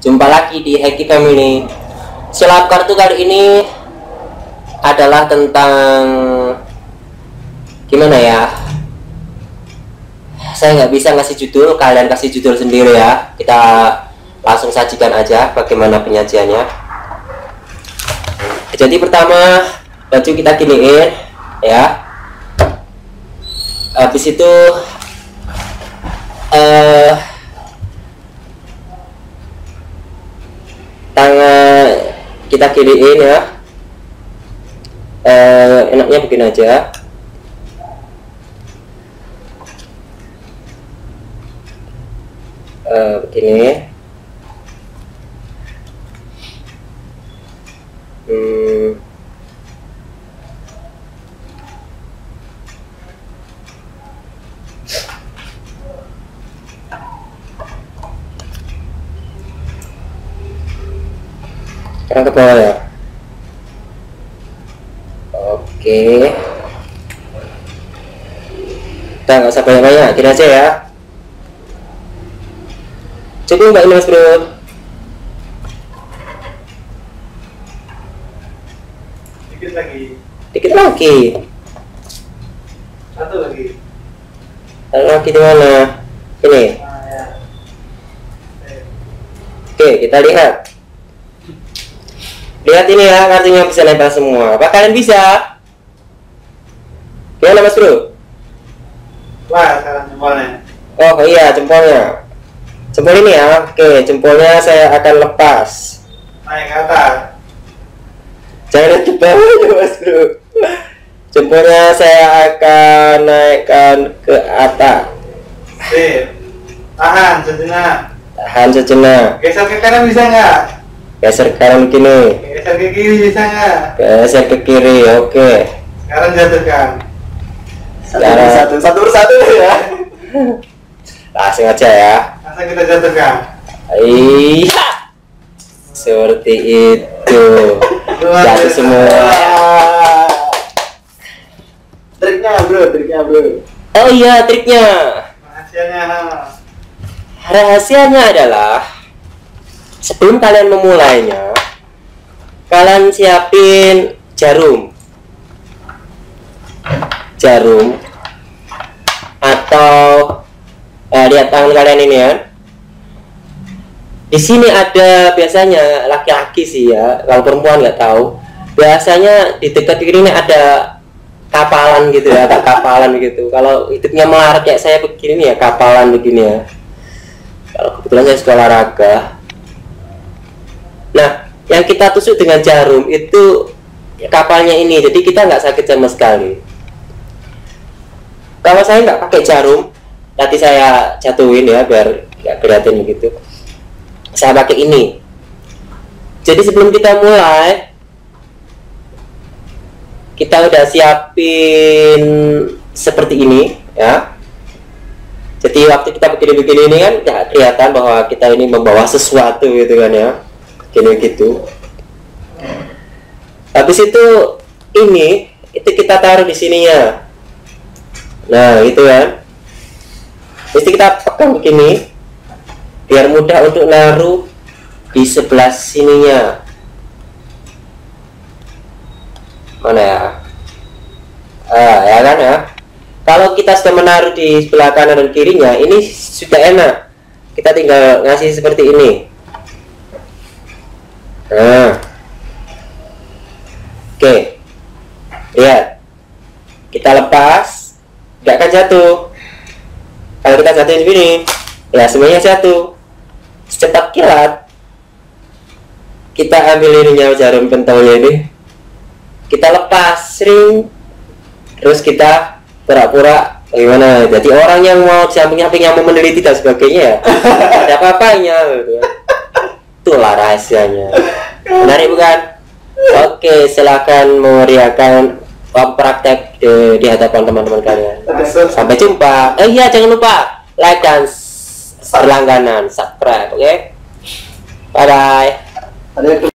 Jumpa lagi di Hacky Family. Sulap kartu kali ini adalah tentang gimana ya? Saya nggak bisa ngasih judul, kalian kasih judul sendiri ya. Kita langsung sajikan aja bagaimana penyajiannya. Jadi pertama baju kita giniin ya. Habis itu tangan kita giniin ya. Enaknya begini aja. Begini. Sekarang ke bawah ya. Oke. Kita nggak usah banyak-banyak, gini aja ya. Cukup nggak ini mas bro? Dikit lagi. Dikit lagi. Satu lagi. Satu lagi di mana? Ini. Ya. Oke, kita lihat. Lihat ini ya, kartunya bisa nempel semua. Apa kalian bisa? Gimana mas bro? Wah, sekarang jempolnya. Oh iya, jempolnya. Jempol ini ya. Oke, jempolnya saya akan lepas. Naik ke atas. Jangan ke bawah ya mas bro. Jempolnya saya akan naikkan ke atas. Sip. Tahan sejenak. Tahan sejenak. Geser ke kanan bisa nggak? Geser ke kanan gini. Geser ke kiri bisa nggak? Geser ke kiri. Oke. Sekarang jatuhkan. Satu persatu ya. Langsung aja ya. Langsung kita jatuhkan. Iya. Seperti itu. Jatuh semua. Triknya bro. Oh iya, triknya. Rahasianya. Rahasianya adalah sebelum kalian memulainya, kalian siapin jarum atau lihat tangan kalian ini ya. Di sini ada biasanya laki-laki sih ya, kalau perempuan nggak tahu. Biasanya di dekat ini ada kapalan gitu ya, ada kapalan gitu. Kalau hidupnya melarat kayak saya begini nih ya, kapalan begini ya. Kalau kebetulan saya sekolah olahraga. Nah, yang kita tusuk dengan jarum itu kapalnya ini, jadi kita nggak sakit sama sekali. Kalau saya nggak pakai jarum, nanti saya jatuhin ya biar nggak kelihatan begitu. Saya pakai ini. Jadi sebelum kita mulai, kita udah siapin seperti ini ya. Jadi waktu kita begini-begini ini kan ya kelihatan bahwa kita ini membawa sesuatu gitu kan ya. Gini gitu. Habis itu ini itu kita taruh di sininya. Nah, gitu kan. Mesti kita pegang begini biar mudah untuk naruh di sebelah sininya. Mana ya? Ya kan ya. Kalau kita sudah menaruh di sebelah kanan dan kirinya, ini sudah enak. Kita tinggal ngasih seperti ini. Nah, oke, lihat, kita lepas, nggak akan jatuh. Kalau kita jatuhin begini, ya semuanya jatuh. Secepat kilat, kita ambil ininya jarum pentolnya ini, kita lepas, ring, terus kita pura-pura bagaimana. Jadi orang yang mau samping-samping yang mau meneliti dan sebagainya, ada apa-apanya gitu. Itulah rahasianya. Menarik bukan? Oke, silakan memeriahkan praktek di hadapan teman-teman kalian. Sampai jumpa. Iya, jangan lupa like dan berlangganan, subscribe, oke? Bye bye.